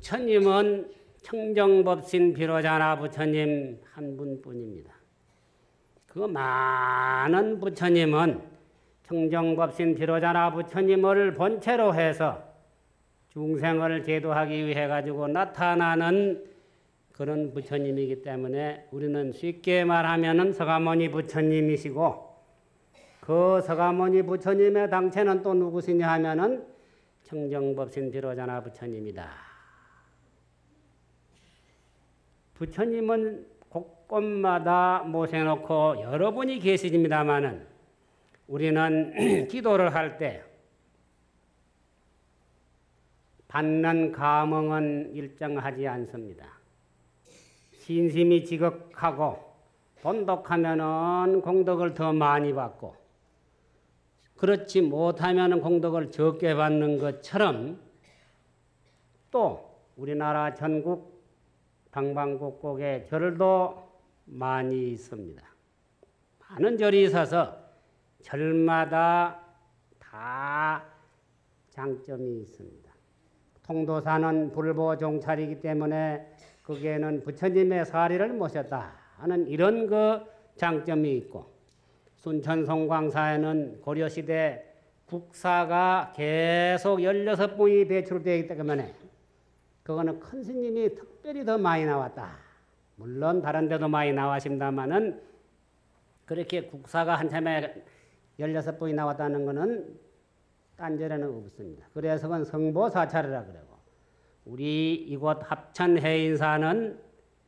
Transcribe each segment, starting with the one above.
부처님은 청정법신 비로자나 부처님 한 분뿐입니다. 그 많은 부처님은 청정법신 비로자나 부처님을 본체로 해서 중생을 제도하기 위해 가지고 나타나는 그런 부처님이기 때문에 우리는 쉽게 말하면 서가모니 부처님이시고, 그 서가모니 부처님의 당체는 또 누구시냐 하면은 청정법신 비로자나 부처님이다. 부처님은 곳곳마다 모셔놓고 여러 분이 계시집니다마는 우리는 기도를 할 때 받는 감흥은 일정하지 않습니다. 신심이 지극하고 돈독하면은 공덕을 더 많이 받고, 그렇지 못하면 공덕을 적게 받는 것처럼 또 우리나라 전국 방방곡곡에 절도 많이 있습니다. 많은 절이 있어서 절마다 다 장점이 있습니다. 통도사는 불보종찰이기 때문에 거기에는 부처님의 사리를 모셨다 하는 이런 그 장점이 있고, 순천 송광사에는 고려시대 국사가 계속 16분이 배출되어 있기 때문에 그거는 큰 스님이 특별히 더 많이 나왔다. 물론 다른 데도 많이 나왔습니다마는 그렇게 국사가 한참에 16분이 나왔다는 것은 딴 절에는 없습니다. 그래서 그건 성보사찰이라 그러고, 우리 이곳 합천해인사는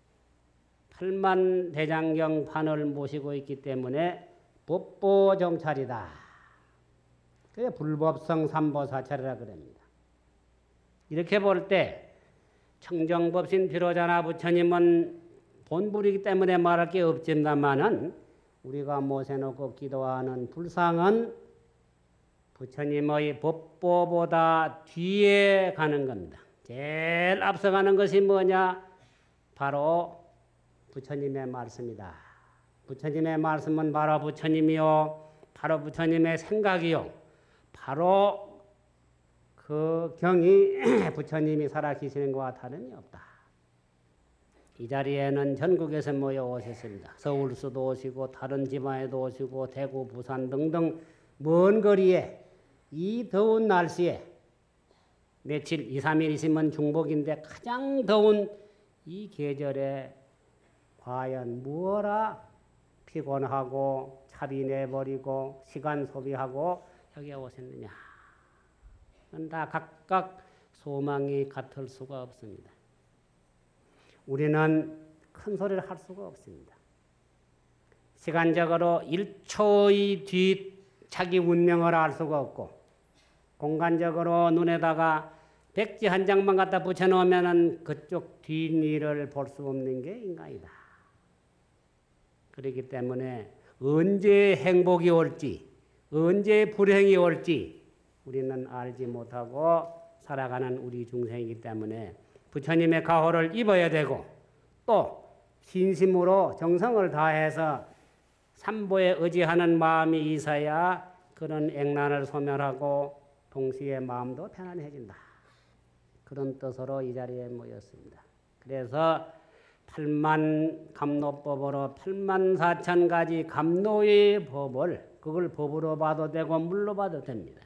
8만 대장경 판을 모시고 있기 때문에 법보정찰이다. 그게 불법성 삼보사찰이라 그럽니다. 이렇게 볼 때 청정법신 비로자나 부처님은 본불이기 때문에 말할 게 없습니다만은 우리가 모셔놓고 기도하는 불상은 부처님의 법보보다 뒤에 가는 겁니다. 제일 앞서가는 것이 뭐냐? 바로 부처님의 말씀이다. 부처님의 말씀은 바로 부처님이요, 바로 부처님의 생각이요, 바로 그 경이 부처님이 살아계시는 것과 다름이 없다. 이 자리에는 전국에서 모여 오셨습니다. 서울서도 오시고 다른 지방에도 오시고 대구, 부산 등등 먼 거리에 이 더운 날씨에 며칠 2, 3일 있으면 중복인데 가장 더운 이 계절에 과연 무엇라 피곤하고 차비 내버리고 시간 소비하고 여기에 오셨느냐. 다 각각 소망이 같을 수가 없습니다. 우리는 큰 소리를 할 수가 없습니다. 시간적으로 1초의 뒤 자기 운명을 알 수가 없고, 공간적으로 눈에다가 백지 한 장만 갖다 붙여놓으면 그쪽 뒷일을 볼 수 없는 게 인간이다. 그렇기 때문에 언제 행복이 올지, 언제 불행이 올지 우리는 알지 못하고 살아가는 우리 중생이기 때문에 부처님의 가호를 입어야 되고, 또 진심으로 정성을 다해서 삼보에 의지하는 마음이 있어야 그런 액난을 소멸하고 동시에 마음도 편안해진다. 그런 뜻으로 이 자리에 모였습니다. 그래서 8만 감노법으로 8만 4천 가지 감노의 법을, 그걸 법으로 봐도 되고 물로 봐도 됩니다.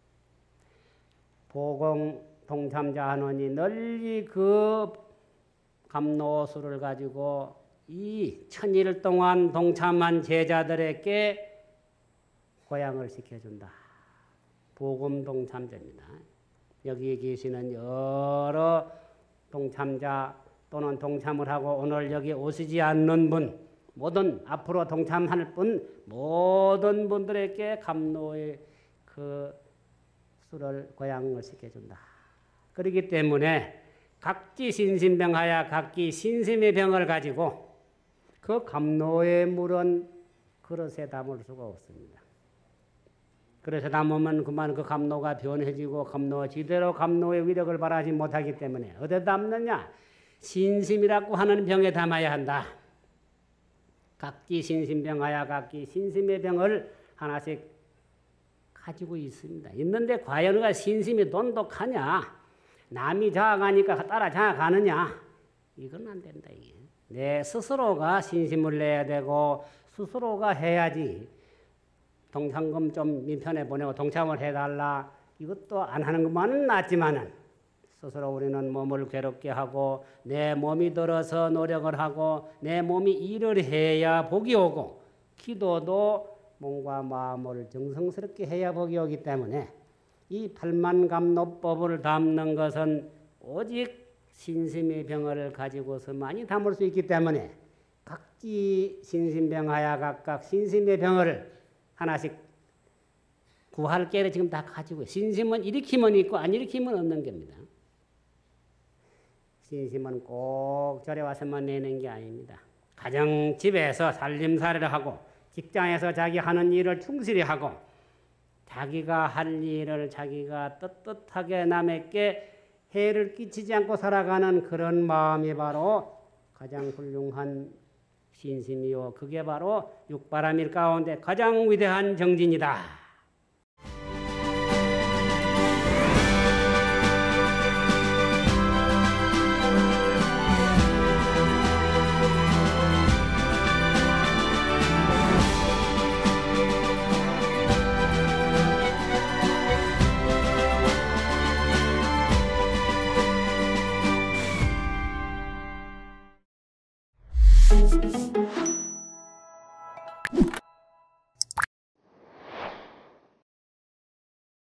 보공 동참자 한원이 널리 그 감노수를 가지고 이 1000일 동안 동참한 제자들에게 고향을 시켜준다. 보금 동참자입니다. 여기에 계시는 여러 동참자 또는 동참을 하고 오늘 여기 오시지 않는 분, 모든 앞으로 동참할 분, 모든 분들에게 감노의 그 수를 고향을 시켜준다. 그렇기 때문에 각기 신신병하여 각기 신심의 병을 가지고 그 감노의 물은 그릇에 담을 수가 없습니다. 그릇에 담으면 그만 그 감노가 변해지고 감노가 지대로 감노의 위력을 발하지 못하기 때문에 어디에 담느냐? 신심이라고 하는 병에 담아야 한다. 각기 신심병하여 각기 신심의 병을 하나씩 가지고 있습니다. 있는데 과연 우리가 신심이 돈독하냐? 남이 장악하니까 따라 장악하느냐? 이건 안 된다. 이게. 내 스스로가 신심을 내야 되고 스스로가 해야지. 동창금 좀 민편에 보내고 동참을 해달라. 이것도 안 하는 것만은 낫지만은 스스로 우리는 몸을 괴롭게 하고 내 몸이 들어서 노력을 하고 내 몸이 일을 해야 복이 오고 기도도 몸과 마음을 정성스럽게 해야 복이 오기 때문에 이 팔만감노법을 담는 것은 오직 신심의 병을 가지고서 많이 담을 수 있기 때문에 각기 신심병하야 각각 신심의 병을 하나씩 구할 깨를 지금 다 가지고 신심은 일으키면 있고 안 일으키면 없는 겁니다. 신심은 꼭 절에 와서만 내는 게 아닙니다. 가정 집에서 살림살이를 하고 직장에서 자기 하는 일을 충실히 하고 자기가 할 일을 자기가 떳떳하게 남에게 해를 끼치지 않고 살아가는 그런 마음이 바로 가장 훌륭한 신심이요. 그게 바로 육바람일 가운데 가장 위대한 정진이다.